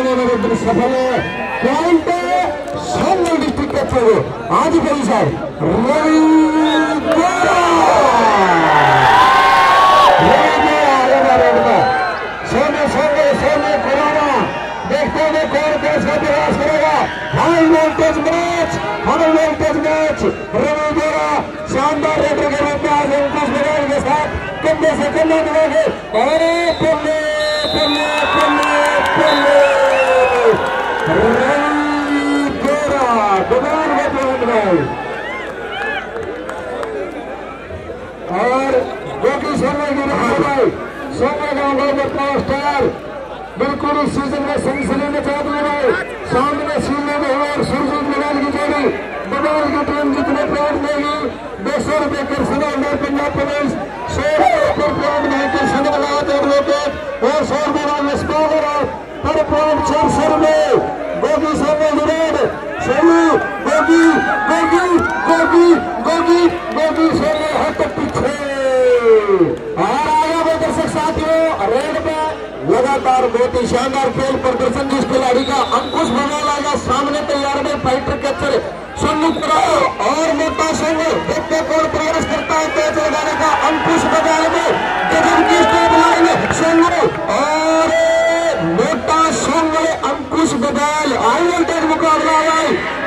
इधर सफल है पॉइंट सोनगल डिस्ट्रिक्ट के थ्रू आज कई साल सोनुकुराना देखते हैं कौन कैसा प्रयास करेगा। High voltage match Ravi Bora शानदार रेडर के रूप में आज अंकुश बघेल के साथ कंधे से कंधा मिलाएंगे और रवि बोरा दुकान में पहुंच गए और गोपी शर्मा की भाई सोंगल गांव में स्टार बिल्कुल इस सीजन में सनसनी मचा दिए गए। सामने सीने में और सुरजीत बघेल की जोड़ी बघेल की टीम जितने पॉइंट देगी 200 रुपए कर सदा पंजाब पुलिस 100 रुपए पर पॉइंट देकर सदा विकेट और 100 रुपए में स्कोर पर पॉइंट 400 रुपए गोगी सामने विराट सोनू गोगी सोनू हाथ पीछे और आगे में दर्शक साथियों रेड पे लगातार बहुत ही शानदार खेल प्रदर्शन जिस खिलाड़ी का अंकुश बघेल आएगा सामने तैयार में फाइटर कैचर सोनुकुराना और मोटा सोंगल देखते कौन प्रयास करता है कैच लगाने का। अंकुश बघेल में गजब की स्टेप लाइन सोंगल और मोटा सोंगल अंकुश बघेल हाई वोल्टेज मुकाबला है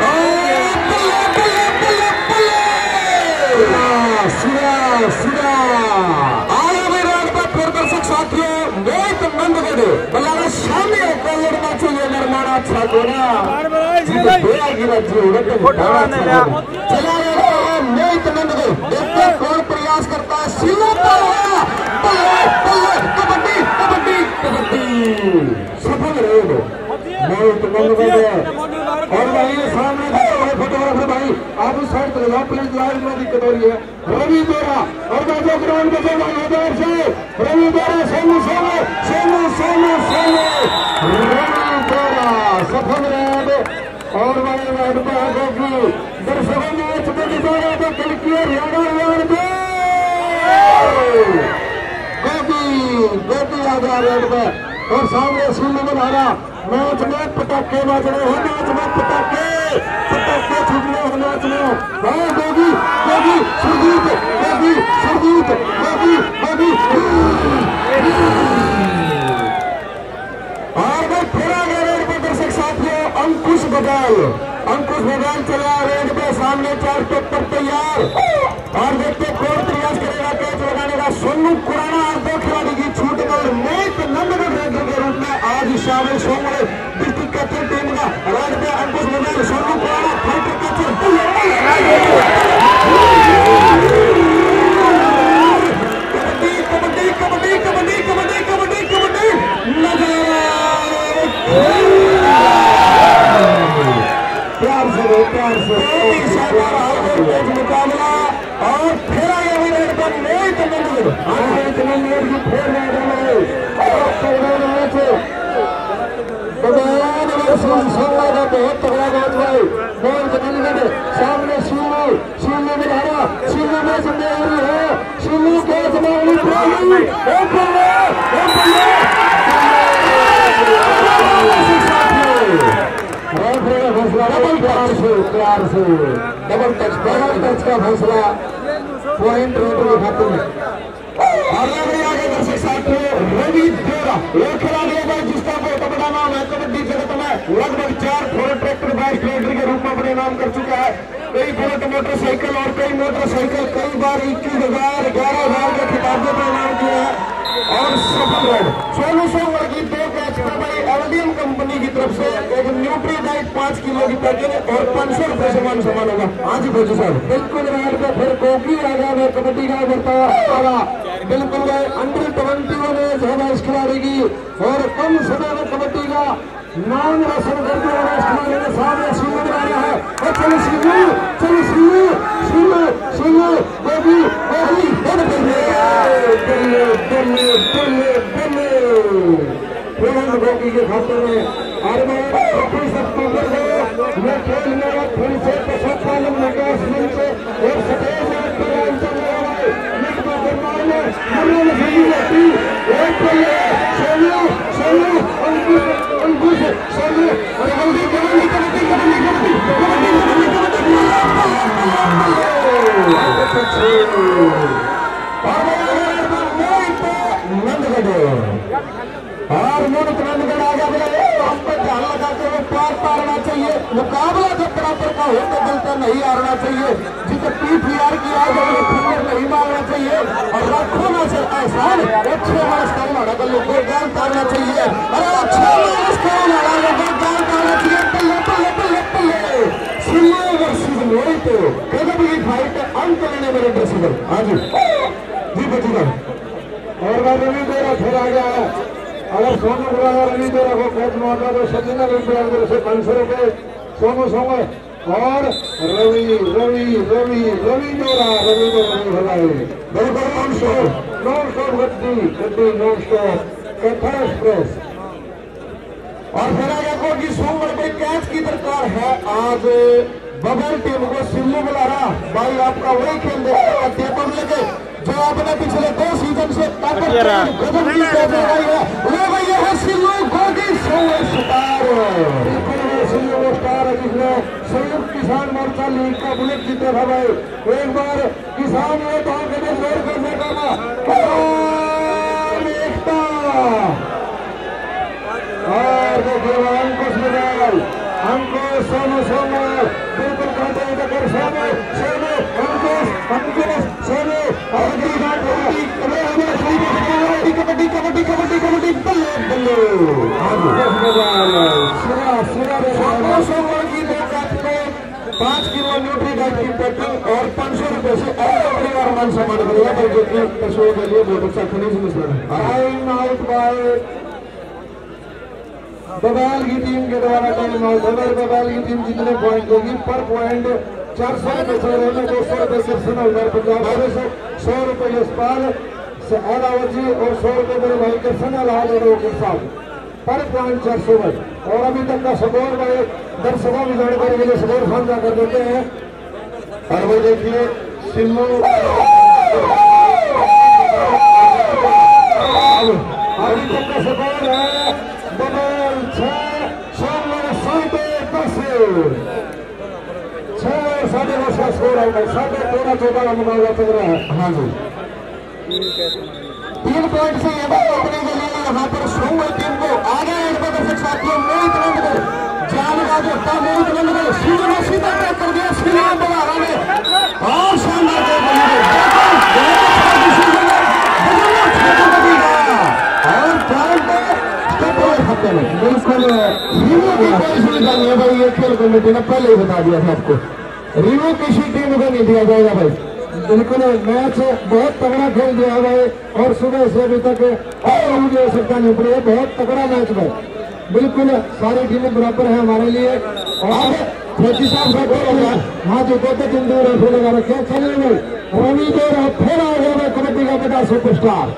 दर्शक साथियों बहुत नंदगढ़ बल्ला सामने लड़ना चाहिए निर्माण अच्छा चला मोहित नंदगढ़ देखते कौन प्रयास करता है सिलू कबड्डी सफल रेड मोहित नंदगढ़ और भाई सामने फोटोग्राफर भाई आप उस साइड चले जाओ प्लीज लाइव में दिक्कत हो रही है। रवि बोरा और बाजू ग्राउंड में से रवि बोरा सोनू रवि बोरा सफल रेड और वाले रेड पे आगे की दर्शकों मैच में निशाना तो खिड़की हरियाणा गोपी आजा रेड पे और सामने सिल्लू में धारा मैच में पटाखे बज रहे हैं पटाखे छूटने हैं मैच में और गोगी सुरजीत और वो फिर आगे रेड पे दर्शक साथियों अंकुश बघेल चला रेड पे सामने 4 टॉप पर तैयार और देखते कौन प्रयास करेगा कैच लगाने का। सोनुकुराना और 2 खिलाड़ी की छूट कर मोहित नंदगढ़ रेडर के रूप में आज शामिल सोंगल डिस्ट्रिक्ट कैचर टीम का रेड पे अंकुश बघेल सोनुकुराना फाइटर कैचर प्यार से मुकाबला और फिर आगे रेड पर मोहित नंदगढ़ की फिर सोंगल का बहुत तगड़ा मैच है। मोहित नंदगढ़ सामने सिल्लू में धारा सिल्लू में जिम्मेदारी है सिल्लू के डबल टच का फैसला पॉइंट रेडर के खाते में और आगे दर्शक साथियों रवि बोरा एक खिलाड़ी है जिसका बहुत बड़ा नाम है कबड्डी जगत में लगभग 4 फोर्ड ट्रैक्टर बाइक रेडर के रूप में अपने नाम कर चुका है। कई फोर्ड मोटरसाइकिल और कई मोटरसाइकिल कई बार 21,000 11,000 के खिताबों पर नाम किया है और सफल रेड सोनू सोंगल की 2 कैच पर भाई एलडीएम कंपनी की तरफ से एक न्यूट्री डाइट 5 किलो की पैकेज और 500 रुपए समान होगा। हाँ जी भोजू साहब बिल्कुल रेड पे फिर गोगी आगा में कबड्डी का बर्तावा बिल्कुल अंडर 21 में ज्यादा इस खिलाड़ी की और कम समय में कबड्डी का नाम रोशन करने वाला इस खिलाड़ी के सामने सिल्लू में आ रहा है और चलो सिल्लू गोगी गोगी के खाते में और मैं 25 अक्टूबर को मैं खेल मेरा फिर से पशुपालन विकास मंच और सफेद अंकुश सोनू और जल्दी कबड्डी कबड्डी कबड्डी कबड्डी और नंदगढ़ आ गया। हम पर ध्यान लगाते हुए पार पारना चाहिए। मुकाबला जब बराबर का हो तो दिल का नहीं हारना चाहिए। जिसे PTR की आज फिंगर नहीं मारना चाहिए और रखो ना से एहसान अच्छे मानस का मारा कर लोगों को गाल तारना चाहिए। और अच्छे मानस का मारा लोगों को गाल तारना चाहिए। पल्ले पल्ले पल्ले पल्ले सिल्लू वर्सेस मोहित गजब की फाइट अंत लेने मेरे ड्रेसिंग आज जी बचेगा। और रवि देरा फिर आ गया है। अगर सोनू कुराना रवि देरा को कैच मारता तो सचिन से 500 रुपए सोनू सोंगे और रवि रवि रवि रवि देरा रवि हवाई बिल्कुल नॉन स्टॉप गड्डी गड्डी नॉन स्टॉप कैथर एक्सप्रेस। और फिर आगे को कि सोमवार पे कैच की दरकार है। आज बबेल टीम को सिल्लू बुला रहा भाई आपका वही खेल देखा लेके जो आपने पिछले 2 सीजन से गजब की कैच लगाई है वो भैया है सिल्लू गोगी स्टार। सिल्लू वो स्टार है जिसने संयुक्त किसान मोर्चा लीग का बुलेट जीता था भाई। एक बार किसान ये तो कभी जोर करने का एकता और देखिए अंकुश मिलाल अंकुश सोनू सोनू बिल्कुल कहते हैं टक्कर सोनू सोनू अंकुश अंकुश सोनू कबड्डी कबड्डी कबड्डी कबड्डी बल्ले बल्ले सोमवार की 5 किलो न्यूट्री डाइट की पैकिंग और 500 रुपए से परिवार मान सम्मान करेगा जो कि पशुओं के लिए बहुत अच्छा फिनिश है। बबेल की टीम के द्वारा टाइम आउट है। बबेल की टीम जितने पॉइंट देगी पर पॉइंट 400 रुपए से रहने 200 रुपए से 100 रुपए यशपाल अलावजी और 100 रुपए मेरे भाई के सनाल के साथ पर पॉइंट 400 रुपए। और अभी तक का स्कोर भाई दर्शकों की जानकारी के लिए स्कोर साझा कर देते हैं। और वो देखिए सिल्लू अभी तक का स्कोर है बबेल 6 और 9.5 का स्कोर है। 13.5-14 का मुकाबला चल रहा है। हाँ जी 3 पॉइंट से अपने के लिए यहाँ पर सोमवार टीम को आगे दर्शक साथियों मोहित नंदगढ़ जानबाजो मोहित नंदगढ़ सीधा टैक कर दिया श्रीराम बवारा ने और शानदार बिल्कुल रिव्यू की कोई सुविधा नहीं है भाई। ये खेल कमेटी ने पहले ही बता दिया था आपको रिव्यू किसी टीम को नहीं दिया जाएगा भाई। बिल्कुल मैच बहुत तगड़ा खेल दिया भाई और सुबह से अभी तक और आवश्यकता नहीं पड़ी है। बहुत तगड़ा मैच भाई बिल्कुल सारी टीमें बराबर है हमारे लिए। और फौजी साहब का गोल हो गया। हाँ जो कहते 3 2 रेफरी लगा रखे चलिए भाई रवि देरा फिर आ गया कबड्डी का बड़ा सुपरस्टार।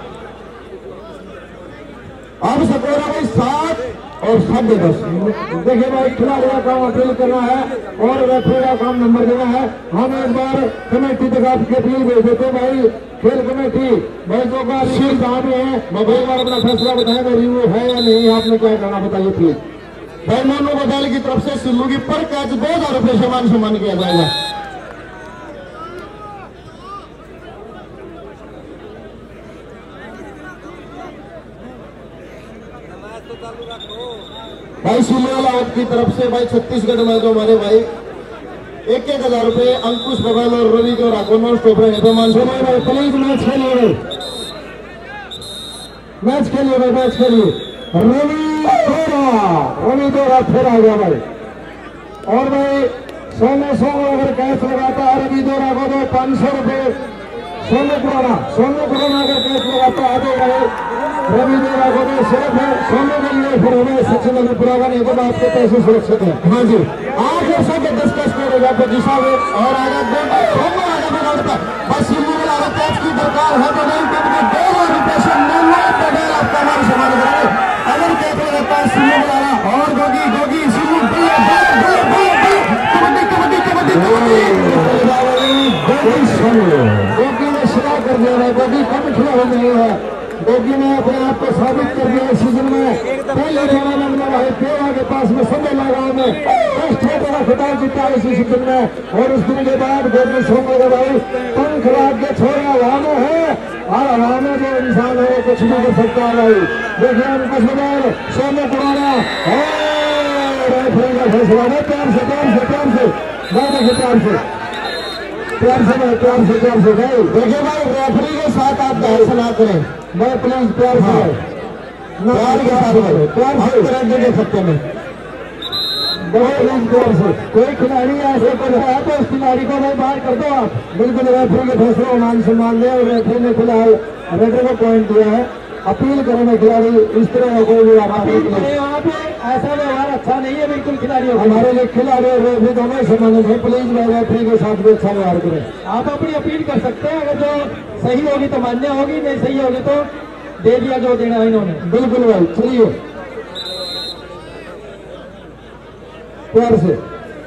अब स्कोर है भाई 7 और 10.5। देखिए भाई खिलाड़ी का काम अपील करना है और रेफरी का काम नंबर देना है। हम एक बार कमेटी तक आपके अपील भेज देते भाई। खेल कमेटी भाई जो का साहब है एक बार अपना फैसला बताएगा रिव्यू है या नहीं। आपने क्या करना बताइए प्लीज भाई। मोनू बबेल की तरफ से सिल्लू की पर कैच 2000 रुपये से मान सम्मान किया जाएगा। भाई सिल्लू की तरफ से भाई छत्तीसगढ़ में जो हमारे भाई 1,000 रुपए अंकुश बबेल और रवि जो राखो नॉन स्टॉप रहे मान समय भाई प्लीज मैच खेलिए मैच खेलिए रवि देरा फिर आ गया भाई। और भाई सोनू अगर कैच लगाता है रवि देरा को तो 500 रुपए। सोनू कुराना अगर कैच लगाता है तो भाई रवि देरा को तो सिर्फ है सोनू के लिए फिर हमें सचिन अनुपुरा नहीं तो आपके पैसे सुरक्षित है। हाँ जी आगे सब डिस्कस करेगा जिसा और आगे बस सिल्लू में कैच की दरकार है बबेल टीम के 2,000 रुपए से बबेल आपका मान सम्मान करेंगे। अगर कैच लगाता है सिल्लू में और गोगी सिल्लू गोगी ने शिकार कर दिया है। गोगी कम खिला नहीं है। गोगी ने अपने आप को साबित कर दिया इस सीजन में। पहले टूर्नामेंट में भाई पेवा के पास में संगेला गाँव में का खिताब जीता इसी दिन में। और उस दिन के बाद गोविंद सोमल का भाई पंख लाग के छोड़ा हवा में है, और हवा में जो इंसान है कुछ भी कर सकता है भाई। देखिए उनका सवाल सोनुकुराना फैसला है, प्यार से प्यार से भाई। देखिए भाई रेफरी के साथ आप बहस ना करें भाई, प्लीज प्यार से प्यार के साथ प्यार से दे सकते हैं बहुत प्यार से। कोई खिलाड़ी ऐसे कर रहा है तो उस खिलाड़ी को भाई बाहर कर दो आप। बिल्कुल रेफरी के फैसले को मान सम्मान दे, और रेफरी ने फिलहाल रेडर को पॉइंट दिया है। अपील करें खिलाड़ी इस तरह कोई भी यहाँ पे ऐसा व्यवहार अच्छा नहीं है बिल्कुल खिलाड़ियों। हमारे लिए खिलाड़ी और रेफरी दोनों सम्मानित है, प्लीज भाई रेफरी के साथ भी अच्छा व्यवहार करें। आप अपनी अपील कर सकते हैं, अगर जो सही होगी तो मान्य होगी, नहीं सही होगी तो दे दिया जो देना है इन्होंने। बिल्कुल भाई चलिए प्यार से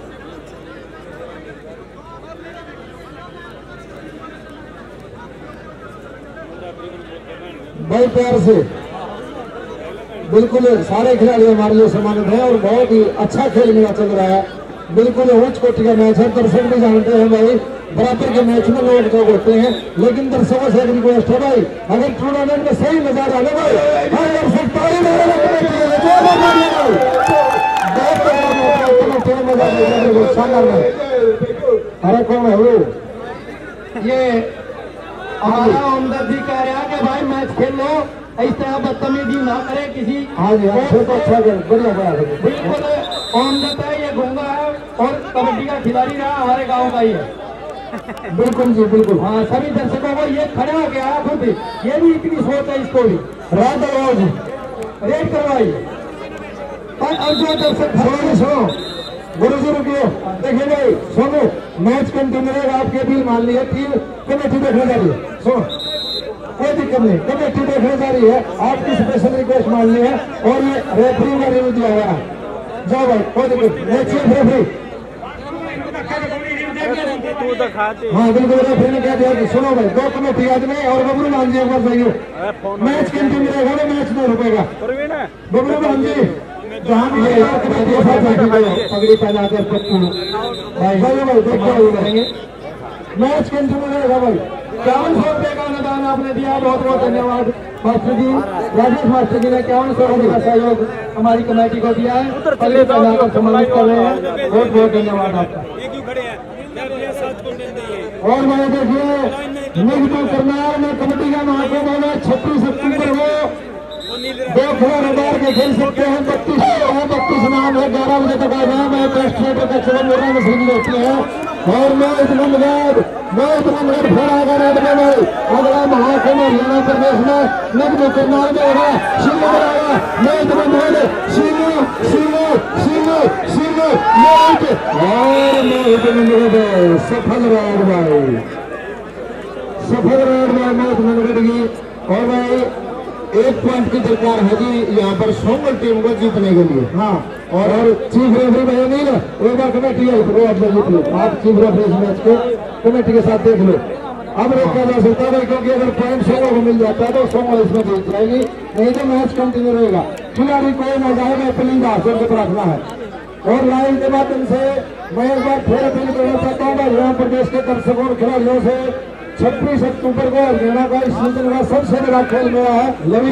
भाई प्यार से। बिल्कुल सारे खिलाड़ी हमारे लिए सम्मानित हैं और बहुत ही अच्छा खेल मेरा चल रहा है। बिल्कुल उच्च कोटि का मैच है, दर्शक भी जानते हैं भाई बराबर के मैच में लोग जो होते हैं, लेकिन दर्शकों से रिक्वेस्ट है भाई अगर टूर्नामेंट में सही नजारा है भाई हर दर्शक ताली मारेगा, अरे कौन है वो? ये हमारा हमदर्दी कह रहा है कि भाई मैच खेल लो, इस तरह बदतमीजी ना करे किसी। हाँ जी तो अच्छा बढ़िया बिल्कुल हमदर्द है, ये गूंगा है और कबड्डी का खिलाड़ी रहा हमारे गांव का ही है। बिल्कुल जी बिल्कुल। हाँ सभी दर्शकों को ये खड़े हो गया खुद, ये भी इतनी सोच है इसको भी रात रोज रेड करवाइए। और जो दर्शक सुनो गुरु जी रुकिए, देखिए भाई सोनू मैच कंटिन्यू रहेगा, आपके अपील मान ली है, टीम कमेटी देखने जा रही है, सुनो कोई दिक्कत नहीं, कमेटी देखने जा रही है, आपकी स्पेशल रिक्वेस्ट मान ली है और ये रेफरी का रिव्यू दिया गया है। जाओ भाई कोई दिक्कत नहीं, रेफरी हाँ बिल्कुल रेफरी ने कह दिया कि सुनो भाई दो कमेटी आदमी और बबलू मान जी एक बार जाइए, मैच कंटिन्यू रहेगा ना, मैच नहीं रुकेगा। बबलू मान जी जहाँ भी पगड़ी पहना कर भाई देखो मैच कंटिन्यू रहेगा भाई। 5100 रुपये का अनुदान आपने दिया, बहुत बहुत धन्यवाद मास्टर जी, राजेश मास्टर जी ने 5100 रुपये का सहयोग हमारी कमेटी को दिया है, पगड़ी पहना कर सम्मानित कर रहे हैं, बहुत बहुत धन्यवाद आपका। और मैं देखिए निगम करनाल में कमेटी का महाकुंभ होगा 26 अक्टूबर को, 2 खिलाड़ी के खेल सकते हैं, 32 नाम है, 11 बजे तक आ जाए। मैं प्रेस्टेट का चलो मोरा में सीधी होती है और मैं इतना मिनट फिर आएगा रेड में भाई अगला महाकुंभ हरियाणा प्रदेश में निगम करनाल में होगा, सिल्लू में आएगा। मैं इतना मिनट सिल्लू और मैं इतना मिनट सफल रेड भाई, सफल रेड में मैं इतना मिनट की। और भाई 1 पॉइंट की दरकार होगी यहाँ पर सोंगल टीम को जीतने के लिए। हाँ और चीफ रेफरी भैया नहीं ना, एक बार कमेटी आई तो आप जीत लो, आप चीफ रेफरी मैच को कमेटी के साथ देख लो। अब रोका जा सकता है क्योंकि अगर पॉइंट सोंगल को मिल जाता है तो सोंगल इसमें जीत जाएगी, नहीं तो मैच कंटिन्यू रहेगा। खिलाड़ी कोई न जाए, मैं प्लीज हासिल को रखना है। और लाइन के माध्यम से मैं एक बार फिर अपील करना चाहता हूँ हरियाणा प्रदेश के दर्शकों और खिलाड़ियों से 26 अक्टूबर को हरियाणा का इस सीजन का सबसे बड़ा खेल मेला है,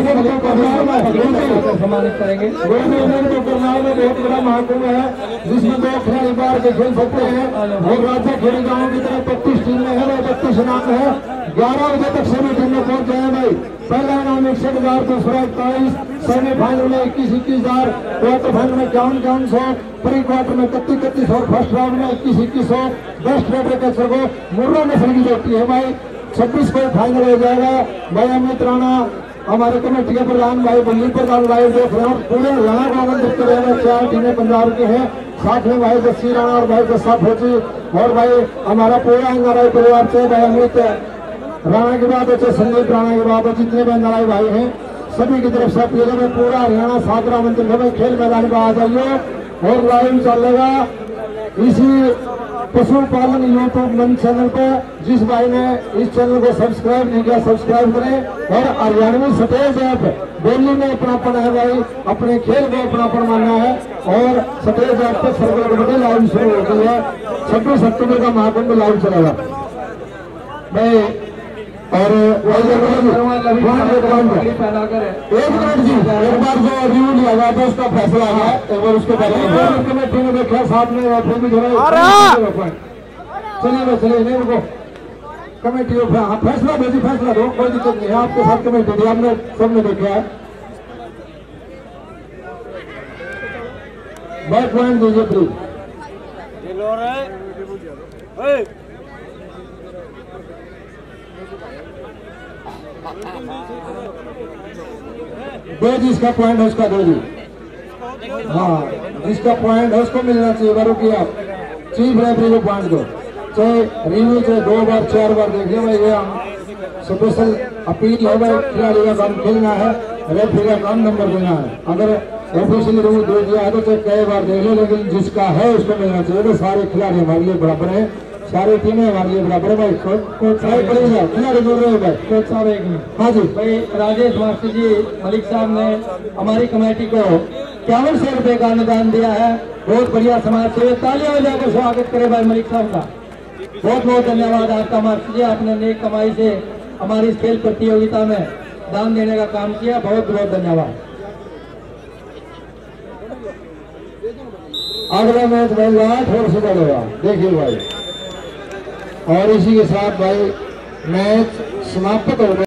सम्मानित करेंगे। करनाल में बहुत बड़ा महाकुंभ है जिसमें 2 खिलाड़ी बाहर के खेल सकते हैं और राज्य खेल गाँव की तरफ 32 टीमें हैं, 32 नाम है। 11 बजे तक सभी टीमें पहुंच जाए भाई। पहला इनाम 61,000, दूसरा 41, सेमीफाइनल में 21,000, क्वार्टर फाइनल में 51,100, प्री क्वार्टर में 31,31 और फर्स्ट राउंड में 21,2100। बेस्ट रेडर के सको मुर्रा नस्ल की जोटी है भाई। 26 को फाइनल हो जाएगा भाई। अमित राणा हमारे कमेटी के प्रधान भाई, बल्ली प्रधान लाइव देख रहे हैं, पूरे हरियाणा को आनंदित कर रहे हैं। 4 टीमें पंजाब के हैं, साथ में भाई जस्सी राणा और भाई जस्सा फौजी और भाई हमारा पूरा एनआरआई परिवार से भाई अमित राणा की बात है, संदीप राणा की बात है, जितने भी एनआरआई भाई हैं सभी की तरफ से अपील है। पूरा हरियाणा सातरा मंदिर में खेल मैदान पर आ जाइए और लाइव चलेगा। इसी पशुपालन यूट्यूब मंच चैनल पर। जिस भाई ने इस चैनल को सब्सक्राइब नहीं किया सब्सक्राइब करें। और हरियाणवी स्टेज ऐप बोली में अपनापन है भाई, अपने खेल को अपनापन मानना है। और स्टेज ऐप पर सर्कल कबड्डी लाइव शुरू हो गई है। 26 अक्टूबर का महाकुंभ लाइव चलेगा भाई। और एक मिनट जी, एक बार जो रिव्यू लिया गया था उसका फैसला है, एक बार उसके बारे में कमेटी ने देखा साथ में फिर भी चलिए नहीं रुको कमेटी फैसला भेजी, फैसला दो, कोई दिक्कत नहीं है। आपके साथ कमेटी थी, आपने सबने देखा है। बैक पॉइंट दीजिए प्लीज। दो जिसका पॉइंट है उसका दो जी। हाँ, जिसका पॉइंट है उसको मिलना चाहिए। बारो की आप चीफ रेफरी को पॉइंट दो, चाहे रिव्यू चाहे 2 बार 4 बार देखिए भाई। ये हम स्पेशल अपील है भाई, खिलाड़ी का काम खेलना है, रेफरी का काम नंबर देना है। अगर ऑफिशियल रिव्यू दे दिया है तो चाहे कई बार देख लो, लेकिन जिसका है उसको मिलना चाहिए। तो सारे खिलाड़ी हमारे लिए बराबर है, सारी टीमें हमारे लिए बराबर है भाई। खिलाड़ी बोल रहे हैं भाई, कोच साहब एक मिनट। हाँ जी भाई, राजेश मास्टर जी मलिक साहब ने हमारी कमेटी को 5100 रुपए का अनुदान दिया है। बहुत बढ़िया समाज सेवा, तालियां बजाकर स्वागत करें भाई मलिक साहब का। बहुत बहुत धन्यवाद आपका मास्टर जी, आपने नेक कमाई से हमारी इस खेल प्रतियोगिता में दान देने का काम किया। बहुत बहुत धन्यवाद। अगला मैच भाई 8 ओवर से चलेगा, देखिए भाई। और इसी के साथ भाई मैच समाप्त हो गया।